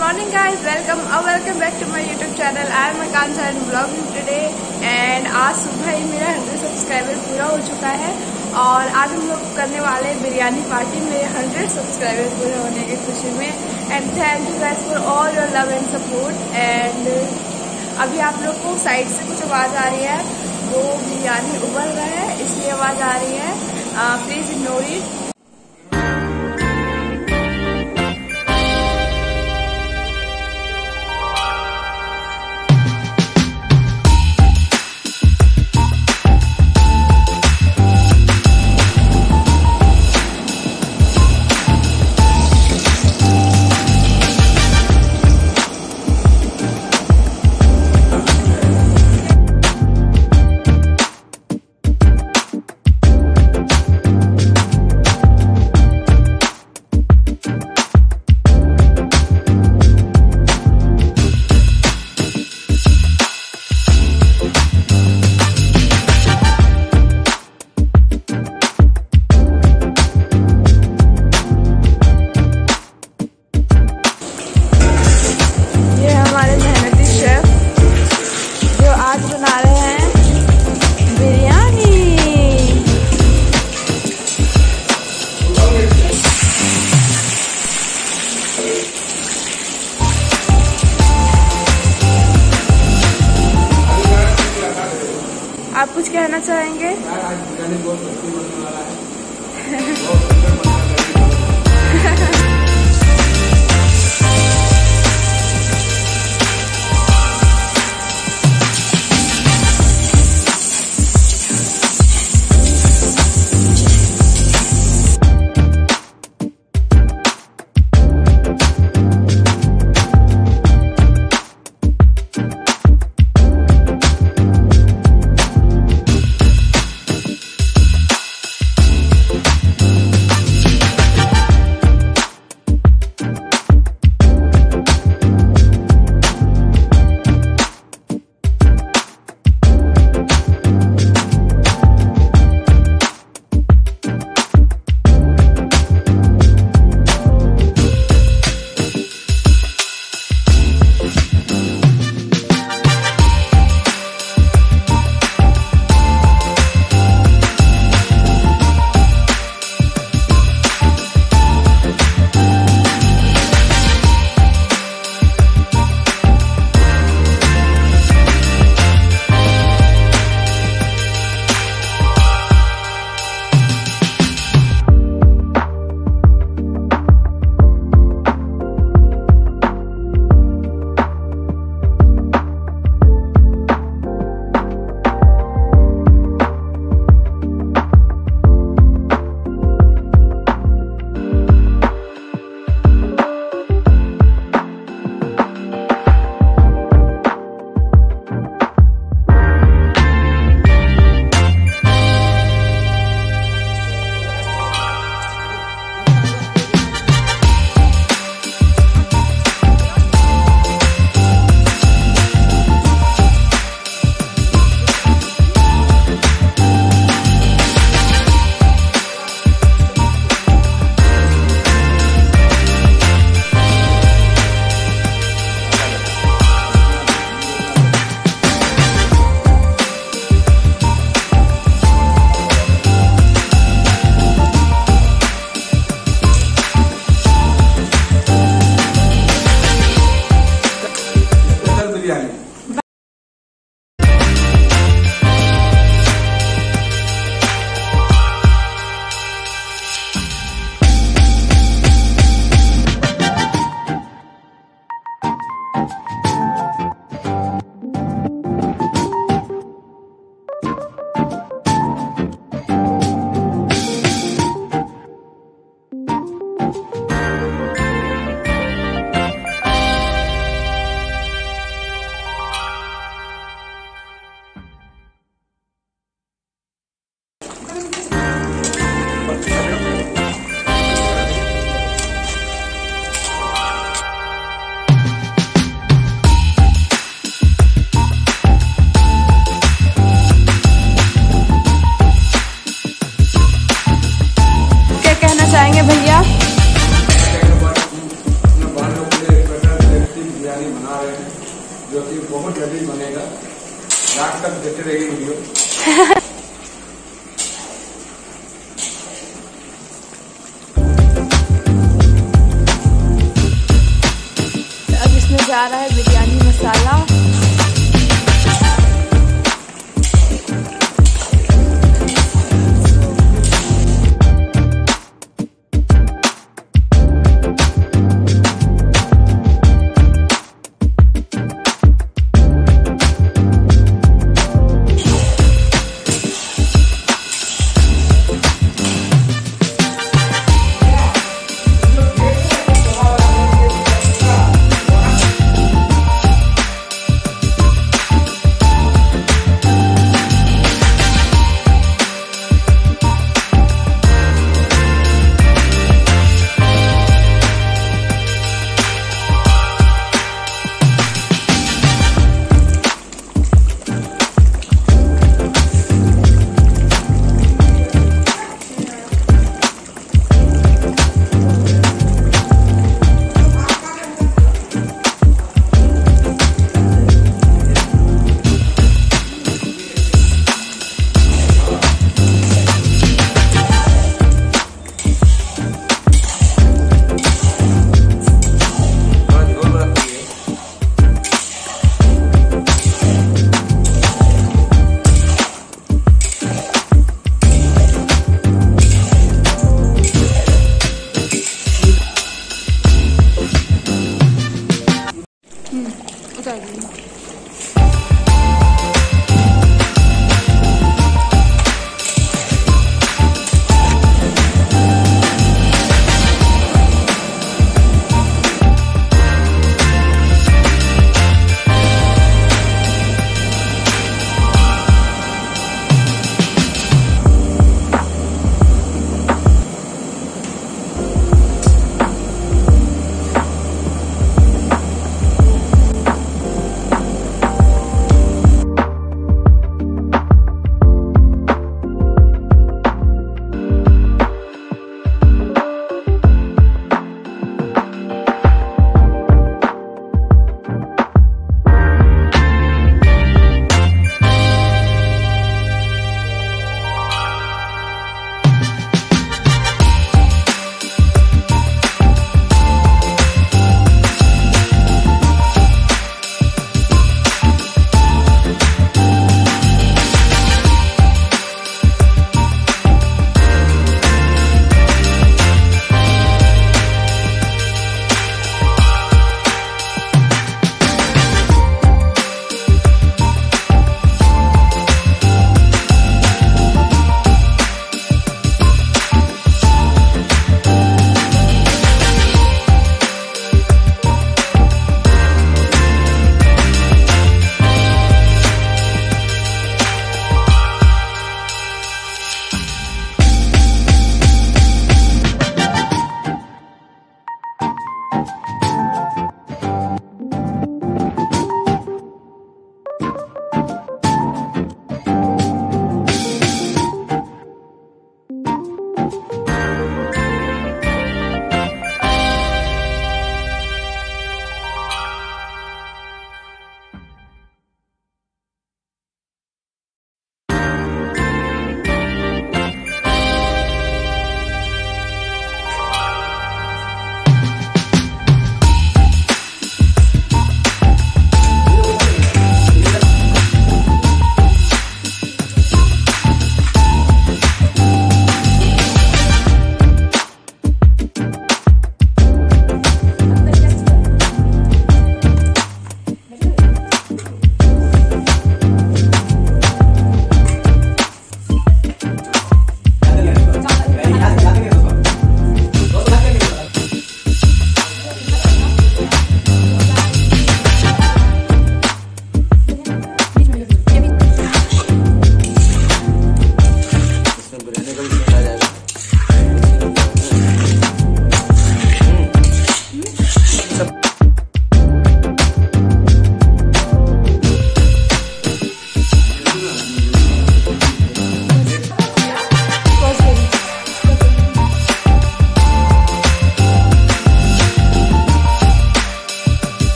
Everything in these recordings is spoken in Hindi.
morning guys, welcome back to my YouTube channel. I am Aakansha and vlogging today and आज सुबह ही मेरा 100 सब्सक्राइबर पूरा हो चुका है और आज हम लोग करने वाले हैं बिरयानी पार्टी मेरे 100 सब्सक्राइबर पूरे होने की खुशी में। And thank you guys for all your love and support. And अभी आप लोग को साइड से कुछ आवाज़ आ रही है, वो बिरयानी उबल रहा है इसलिए आवाज़ आ रही है, प्लीज़ इग्नोर इट। आप कुछ कहना चाहेंगे? जो कि बहुत जल्दी बनेगा। लास्ट तक देखते रहिए वीडियो। अब इसमें जा रहा है biryani masala.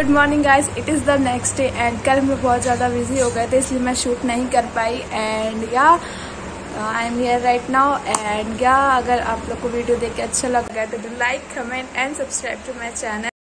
Morning guys, it is the next day and कल मैं बहुत ज़्यादा बिजी हो गए थे इसलिए मैं शूट नहीं कर पाई। And yeah I am here right now. And या अगर आप लोग को वीडियो देख के अच्छा लग गया तो like, comment and subscribe to my channel.